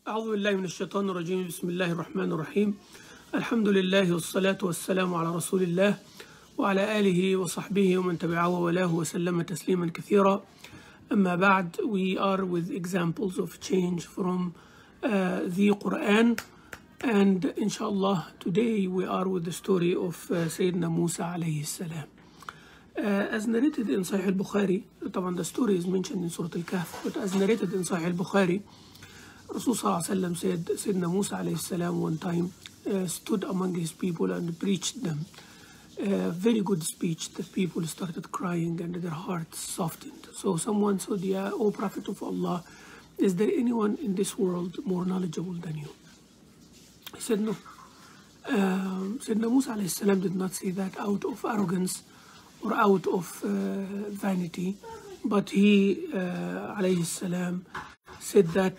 أعوذ بالله من الشيطان الرجيم. بسم الله الرحمن الرحيم. الحمد لله والصلاة والسلام على رسول الله وعلى آله وصحبه ومن تبعه وولاه وسلم تسليما كثيرا. أما بعد, we are with examples of change from the Qur'an, and inshallah today we are with the story of Sayyidina Musa alayhi salam. As narrated in Sahih al-Bukhari, طبعا the story is mentioned in Surah Al-Kahf, but as narrated in Sahih al-Bukhari, Rasul sallallahu alayhi wa sallam said Sayyidina Musa alayhi salam one time stood among his people and preached them a very good speech that people started crying and their hearts softened. So someone said, "Ya, O Prophet of Allah, is there anyone in this world more knowledgeable than you?" He said no. Sayyidina Musa alayhi salam did not say that out of arrogance or out of vanity, but he alayhi salam said that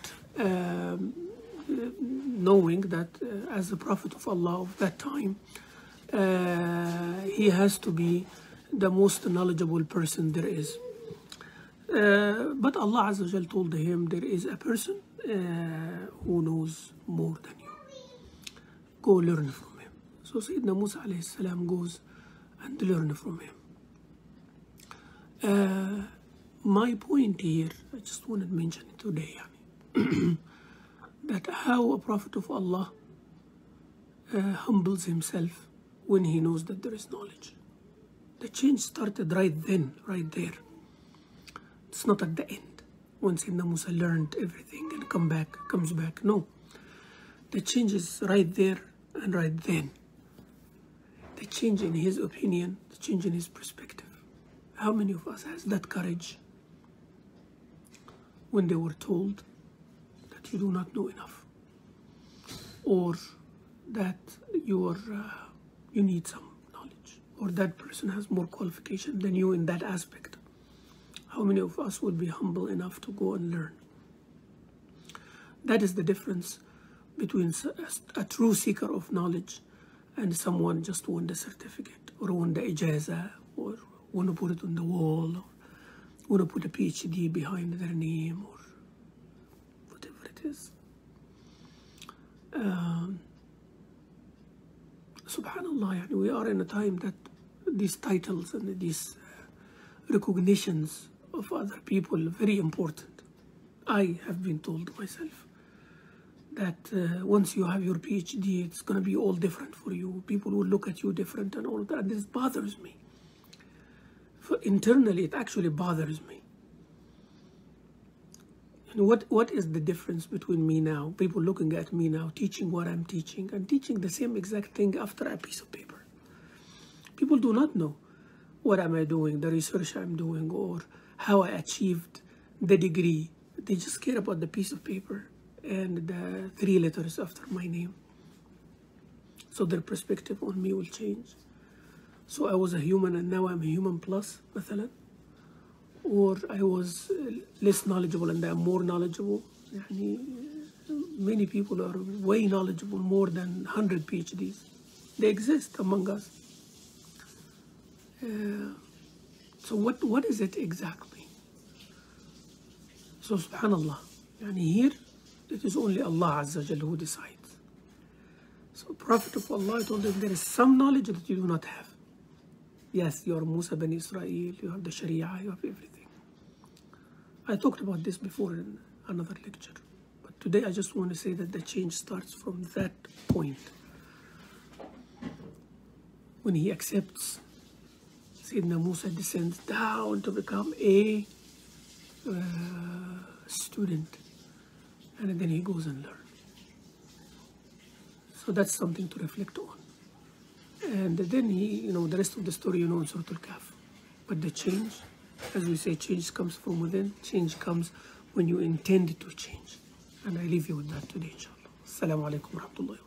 knowing that as the Prophet of Allah of that time, he has to be the most knowledgeable person there is. But Allah Azza wa Jal told him there is a person who knows more than you. Go learn from him. So Sayyidina Musa alayhi salam goes and learn from him. My point here, I just want to mention it today, that how a Prophet of Allah humbles himself when he knows that there is knowledge. The change started right then, right there. It's not at the end, when Sayyidina Musa learned everything and comes back. No. The change is right there and right then. The change in his opinion, the change in his perspective. How many of us has that courage when they were told that you do not know enough, or that you need some knowledge, or that person has more qualification than you in that aspect? How many of us would be humble enough to go and learn? That is the difference between a true seeker of knowledge and someone just won the certificate, or won the ijaza, or want to put it on the wall, or want to put a PhD behind their name, or whatever it is. Subhanallah, we are in a time that these titles and these recognitions of other people are very important. I have been told myself that once you have your PhD, it's going to be all different for you. People will look at you different and all of that. This bothers me. Internally, it actually bothers me. And what is the difference between me now, people looking at me now, teaching what I'm teaching, and teaching the same exact thing after a piece of paper? People do not know what am I doing, the research I'm doing, or how I achieved the degree. They just care about the piece of paper and the 3 letters after my name. So their perspective on me will change. So I was a human and now I'm a human plus, مثلا. Or I was less knowledgeable and I'm more knowledgeable. Many people are way knowledgeable, more than 100 PhDs. They exist among us. So what is it exactly? So subhanallah, here it is only Allah Azza wa Jalla who decides. So Prophet of Allah told them there is some knowledge that you do not have. Yes, you are Musa ben Israel, you have the Sharia, you have everything. I talked about this before in another lecture, but today I just want to say that the change starts from that point. When he accepts, Sayyidina Musa descends down to become a student, and then he goes and learns. So that's something to reflect on. And then the rest of the story, in Surah Al-Kahf. But the change, as we say, change comes from within. Change comes when you intend to change. And I leave you with that today, inshallah. Assalamu alaikum wa rahmatullahi wa barakatuh.